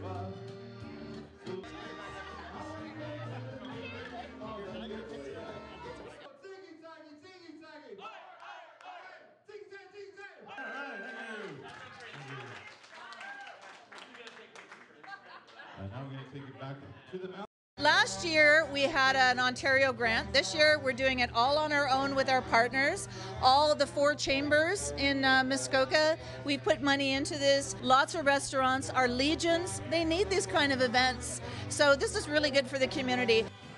Now we're going to take it back to the mountain. Last year we had an Ontario grant. This year we're doing it all on our own with our partners. All of the 4 chambers in Muskoka, we put money into this. Lots of restaurants, our legions, they need these kind of events. So this is really good for the community.